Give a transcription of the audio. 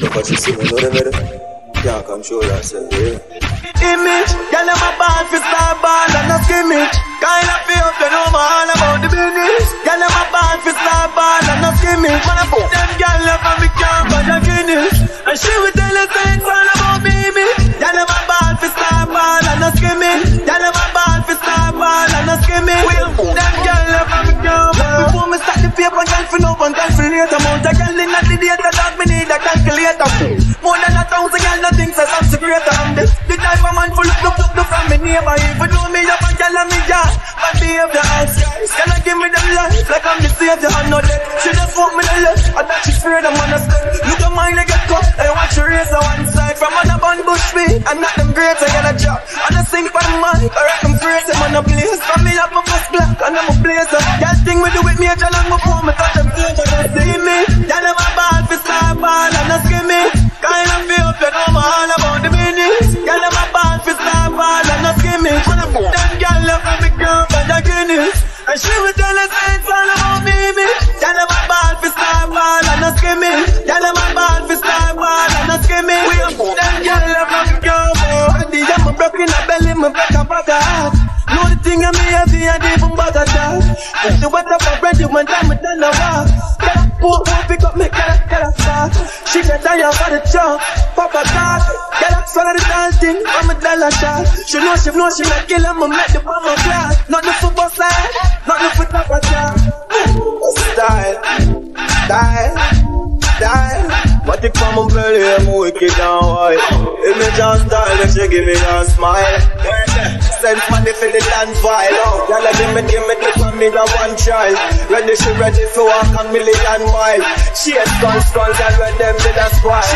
Look what you see me, know the middle. Can't control yourself, yeah. Image, girl, I'm a ball for star ball and a skimmage. Kind of feel up, you know me all about the business. Girl, I'm a ball for star ball and a skimmage. Man, I put them girl up on me camp and a Guinness. And she will tell us things all about me, image. Girl, I'm a ball for star ball and a skimmage. Girl, I'm a ball for star ball and a skimmage. We'll put them girl up on me camp. Before me start the paper, girl for now and girl for later. Mount a girl in the data, dog me need a calculator. More than 1,000 girl, nothing says I'm secret. I'm this. The type of man full of look from me neighbor. Even though me up and girl and me jar, but behave the hands. Can I give me them life like I'm the savior and not dead? She just fuck me the left, I thought she's afraid I'm on a step. Look at mine, I get cut, I watch her race on one side. From on a bun bush me, and not them great, I get a job. And I sing for the mic, I reckon praise him on a place. From me up my first black, and I'm a blazer. Girl thing me do with me, I tell them before me touch them things, I don't see me. Girl I'm a ball for star ball and a skimmy. Kind of feel up, you know me all about the business. Girl I'm a ball for star ball and a skimmy. Them girl up on me camp and a Guinness. And she will tell us things all about me, me. Girl I'm a ball for star ball and a skimmy. Girl I'm a ball for star ball and a skimmy. Them girl up on me camp. And the yam broken a belly, me break a bugger heart. Know the thing of me heavy and even bugger down. If the weather for bread, you went down with the walk. Won't pick up me, get a start. She get tired for the job, Papa talk. Get up, swallow the dance thing, I'm a dollar shot. She know she not kill him, make the bomb a class. Not the football side, not the foot up a job. Style. But the common belly, I'm wicked and white. Image and style, if she give me a smile. Sense money for the dance vibe. Y'all give me the family of one child. Ready, she ready for walk a million miles. She has guns and when them did a squad. She